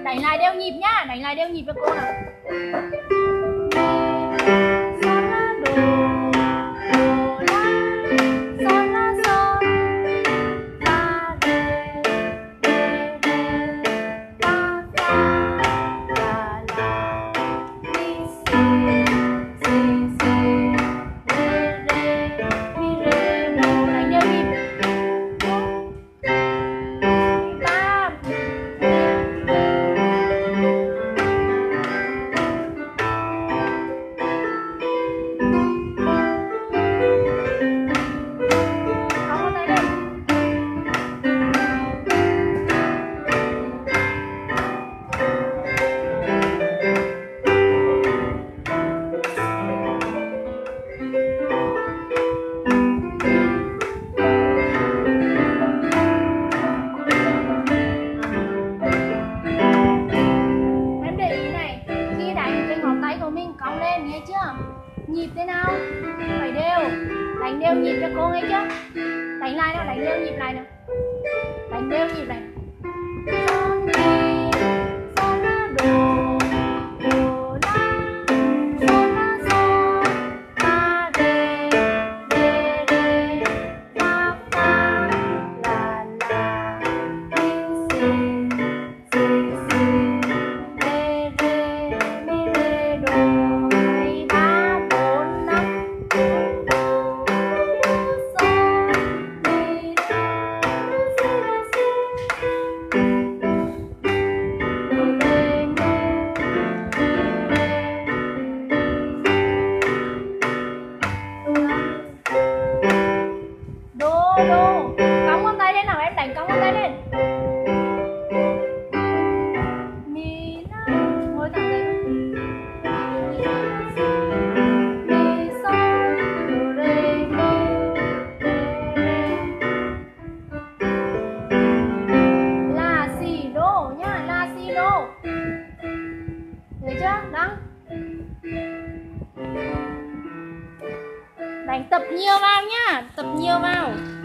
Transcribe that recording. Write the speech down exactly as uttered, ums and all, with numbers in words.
đánh lại đều nhịp nhá, đánh lại đều nhịp cho cô nào. Cong lên nghe chưa? Nhịp thế nào? Phải đều. Đánh đều nhịp cho cô nghe chưa? Đánh lại nào, đánh đều nhịp này nào. Đánh đều nhịp này. Son mi, son la do, do la, son la son, la re, re re, fa fa, la la, mi si, si si, re re, mi re do. Đô, cong ngón tay lên nào, em đánh cong ngón tay lên. Mi la, ngồi thẳng dậy. Mi son, do re mi, re re. La si đô nhá, la si đô. Được chưa? Đăng. Đánh tập nhiều vào nhá, tập nhiều vào.